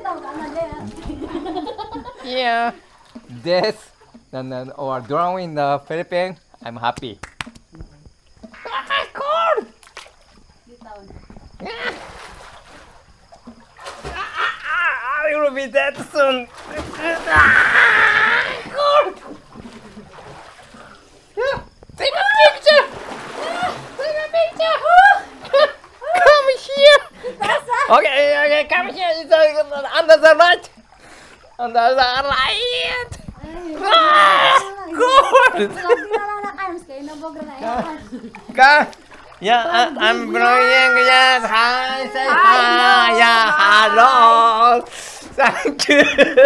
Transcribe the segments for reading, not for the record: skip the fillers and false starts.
Yeah. This or drawing in the Philippines, I'm happy. Cold. I will be dead soon. Cold. Take a picture. Take a picture. Come here. Okay, come here. It's under the light. Under the light. Cold. Yeah, I'm blowing. Yes, hi. Say hi. Yeah, hello. Thank you.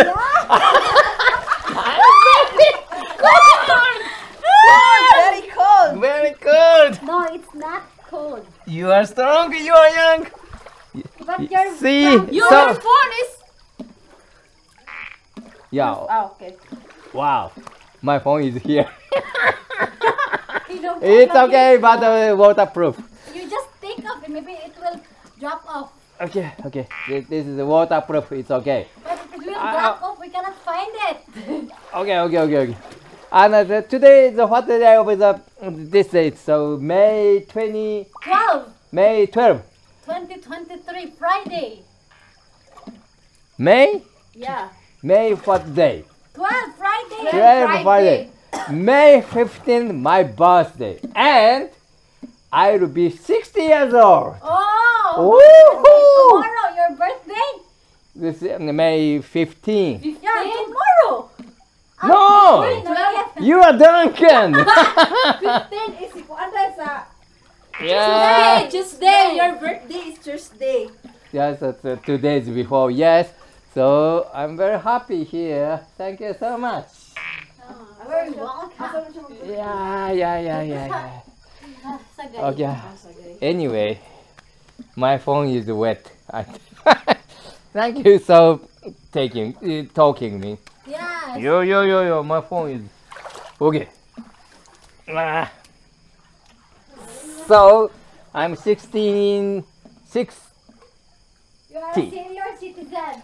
Very cold. Very cold. No, it's not cold. You are strong. You are young. But your See, Your so phone is. yeah. Oh, okay. Wow, my phone is here. It's okay, but waterproof. You just take off and maybe it will drop off. Okay. This is waterproof. It's okay. But if it will drop off, we cannot find it. Okay. And today is what day of this date? So May 20. 12, May 12. 2023, Friday. May? Yeah. May what day? 12, Friday. 12 Friday. May 15th, my birthday. And I will be 60 years old. Oh! Woohoo! Tomorrow, your birthday? This is May 15th. Yeah, tomorrow. No! You are Duncan! 15 is Yeah. Tuesday. Your birthday is Tuesday. Yes, that's 2 days before. Yes. So I'm very happy here. Thank you so much. Very welcome. Yeah. Okay. Anyway, my phone is wet. Thank you so talking me. Yes. Yo. My phone is okay. So I'm 16. You are a senior citizen.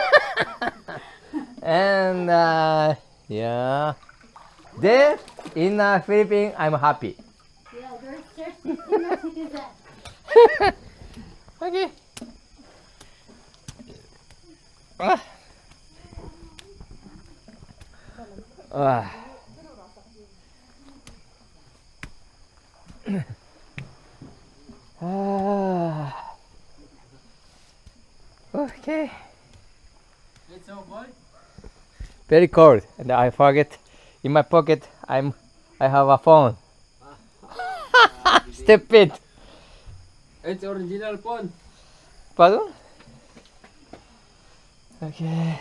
And yeah, there in Philippines, I'm happy. Yeah, you're a senior citizen. Okay. Okay. It's so cold. Very cold, and I forget in my pocket. I have a phone. Stupid. It's original phone. Pardon? Okay.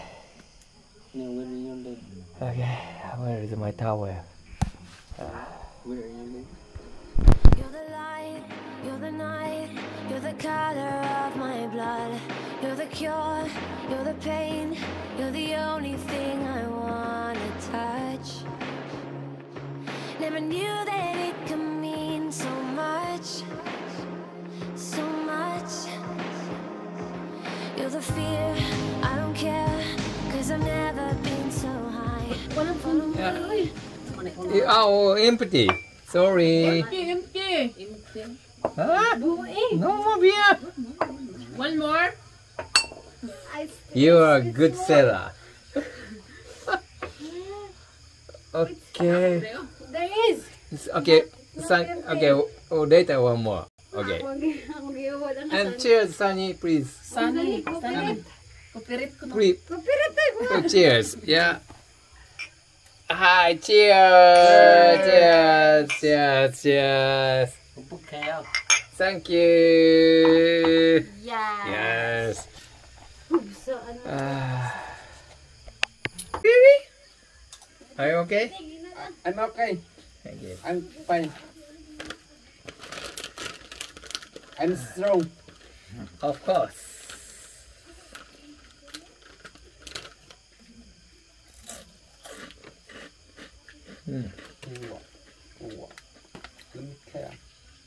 Okay. Where is my towel? Where are you? You're the light, you're the night, you're the color of my blood. You're the cure, you're the pain, you're the only thing I wanna touch. Never knew that it could mean so much, so much. You're the fear, I don't care, cause I've never been so high. Oh, empty. Sorry. Empty. Huh? No more beer. One more. You are a good seller. Okay. There is. Okay. Okay. Later one more. Okay. And cheers, Sunny, please. Sunny. Please. Oh, cheers. Yeah. Hi. Cheers. Cheers. Thank you. Yeah. Yes. So, Really? Are you okay? I'm okay. Thank you. I'm fine. I'm strong. Of course.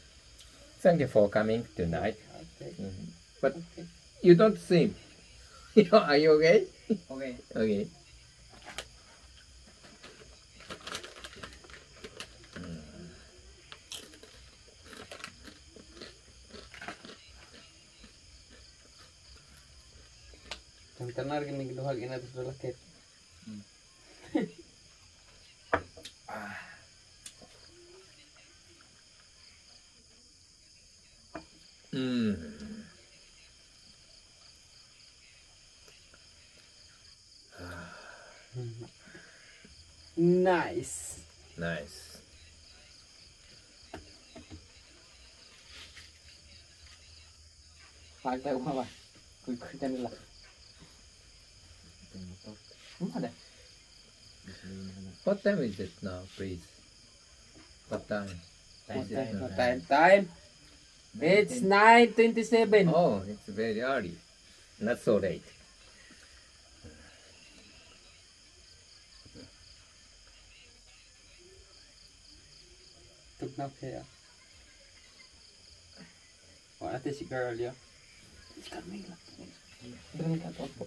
Thank you for coming tonight. Okay. But you don't swim. Are you okay? Okay. Okay. Ang tanar gini duhag ina terus lakit. Nice. Nice. Phai tay quá bà. Cười chân là. Ada. What time is it now, please? What time? Is it now? Time. It's 9:27. Oh, it's very early. Not so late. Tụt nóc kìa. Wala tayo si girl yo. Si Carmela. Dali ka to.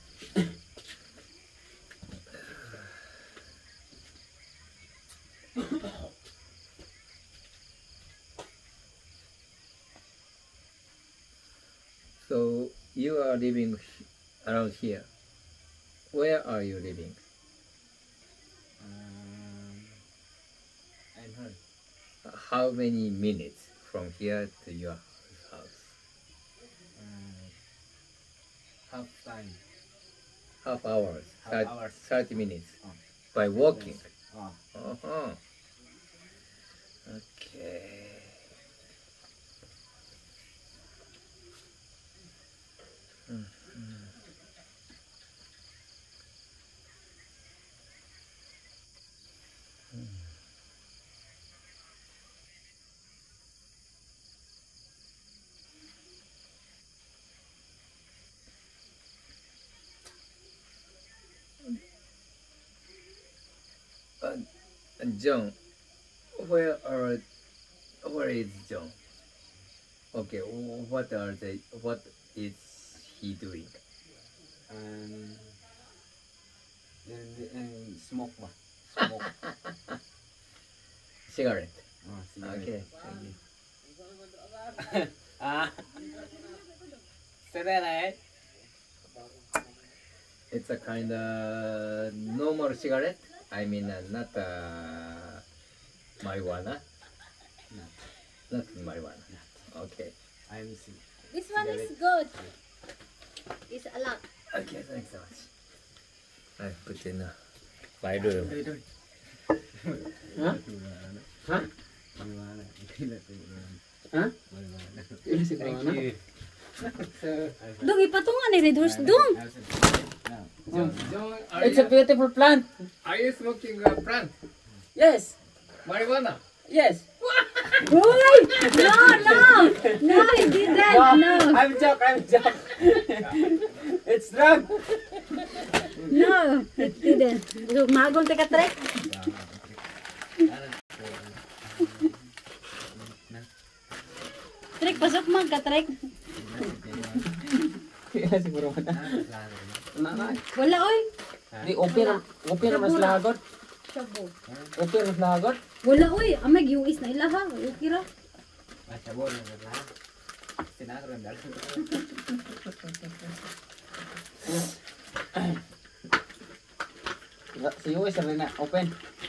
So you are living around here. Where are you living? I'm hurt. How many minutes from here to your house? Half time. Half hours. Half hours. 30 minutes. Oh. By walking. Oh. Uh-huh. Okay. John, where is John? Okay, what is he doing? Smoke ba? Smoke. Cigarette. Oh, cigarette. Okay, thank you. Cigarette. It's a kind of normal cigarette. I mean, not marijuana. No. Not marijuana. Okay. I'm sick. This one is good. It's a lot. Okay, thanks so much. I put in my room. Huh? Huh? Huh? Thank you. Dong, ipatungan ni Redors. Dong! John, It's a beautiful plant. are you smoking a plant? Yes. Marijuana? Yes. Boy! No, no! No, he didn't. No. I'm joke. It's drug. No, he didn't. Look, magol te katrek. Trek, pasok man katrek. Kaya siguro na. Wala, oy. Di open mas lagot. Sabo. Open mas lagot. Wala, oy. Amag US na ilaha. Okay ra. Sabon na lahat. Sinakaroon dal. Si US na open.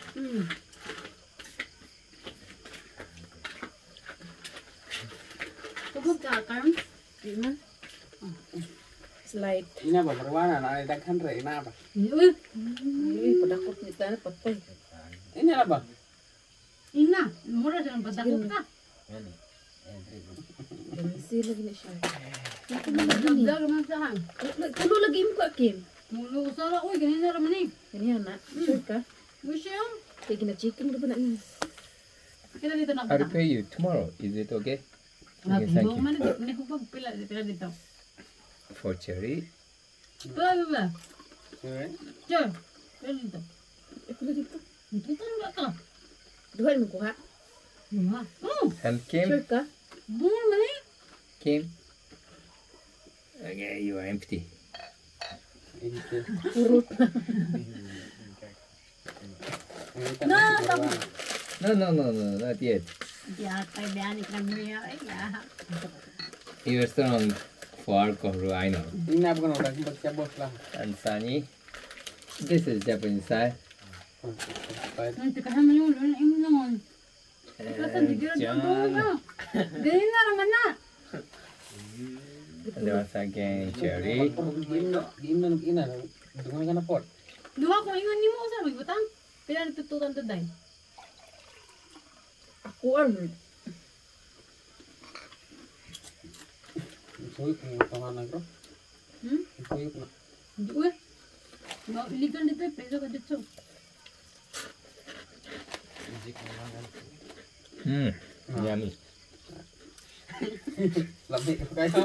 Tugog ka, Carm. Di man. Slide. Ina ba marijuana na daghan ra ina ba? Uy. Uy, padakot ni tayo patay. Ina na ba? Ina, mura siya padakot ka. Sila gina siya. Dagdag man sa hang. Kulo lagi mo ka, Kim. Mulo sara, uy, ganyan na raman eh. Ganyan na. Sure ka? Uy siya. Kaya gina-chicken ka ba na niya? Kita dito na I'll pala. pay you tomorrow. Is it okay? Okay, Thank thank you. you. Man, hindi ko pagpila dito dito. For cherry. Blah. Sure. Sure. Pero dito. Kulo dito. Dito na ka. Duha mo kuha. Mga. Oh, And Kim? Sure ka? bunga man eh. Kim? Okay, you are empty. Purut. No, not yet. Ya, tayo biyan ikan niya ay ya. You're still on for I know. Tingnan ko na kasi siya boss lang. And Sunny, this is Japanese side. Nanti kasama yung ulo na imo naman. And John. Dili na naman na. And there was again Cherry. Di na nag-ina. Dungan ka na pot. Duha ko ingon nimo usa magbutang. Pila natututan to day. Aku Arnold. Suyok mo pangalan ko. Suyok na. Hindi ko eh. Illegal dito eh. Peso ka dito. Yummy. Lamig ko kayo.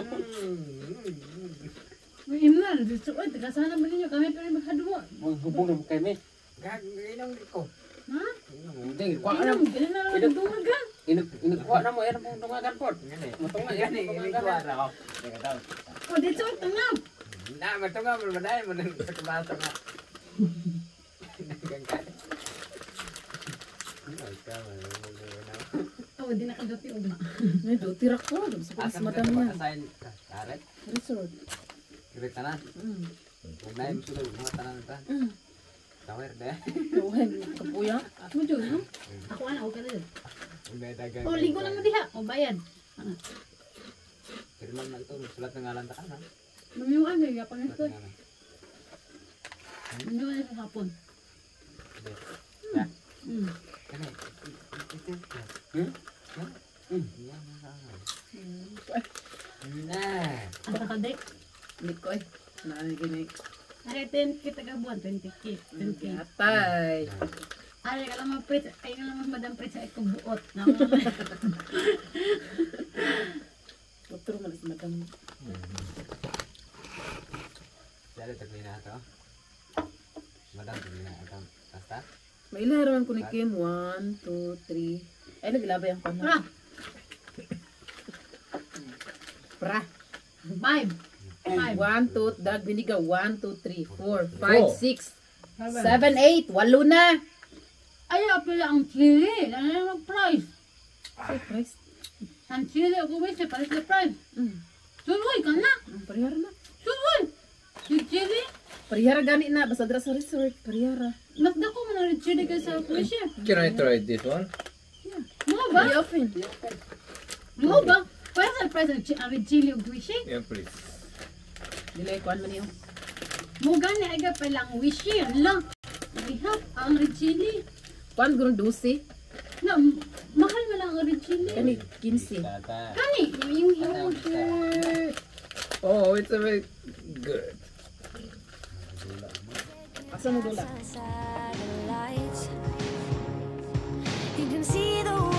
May imna. Dito eh. Kasana ba ninyo? Kami pa rin magkaduwa. Hubong mo kayo eh. Gagawin ko. Ha? Hindi, kuha Ina na. mo. Dili na lang magdungag ka. Inukuha na mo. Yan ang tungagan pot. Matunga yan. Inukuha na ako. O dito. Tangam. Na, matunga mo. Madahin mo. Pagkabasa nga. O di nakagapi o ba? Medyo tirak ko. Sa madam na. Karet? Resort. Kirit na na. Huwag na yung sulog. Mga tanan na. Tawer deh. Tuhan, kapuya. Mo jud no? Ako ana o ka rin. Huwag na dagan. O ligo na mo diha. O bayad. Pero man na ito. Sulat ng ngalan ta ka na. Mamiwan na yapang ito. Sulat ng ngalan. Mamiwan na sa hapon. Ya. Hmm. Nah. Asa ka day? Hindi ko eh. Narinig. Ari 10 kita ka buwan 20k. 20k. Atay. Ari ka lang maprit. Ay ka lang madam prit sa ikong buot. Doktor mo na si madam. Jadi terpilih na ito. Madam terpilih na ito. Basta? May ilaran ko ni Kim. 1, 2, 3. Ay, naglabay ang panahon. Pra. Pra. 5. 1, 2, dag biniga. 1, 2, 3, 4, 5, 6, 7, 8. 8 na. Ay, apila ang chili. Ano na mag-price? Surprise. Ang chili ako ba siya para sa price? Suloy ka na. Parihara na. Suloy. Si chili. Parihara gani na. Basta dra sa resort. Parihara. Mas dako mo na rin chili ka sa kuwisya. Can I try this one? Mo ba? I-open. Mo ba? Para sa price ang chili o kuwisya? Yeah, please. Dilay kuan man niyo. Mo gani aga pa lang wishi lang. Ihap ang red chili. Kuan guro 12. Na mahal man lang ang red chili. Kani 15. Tata. Kani yung Oh, it's a very good. Asa mo dula? Satellites. You can see the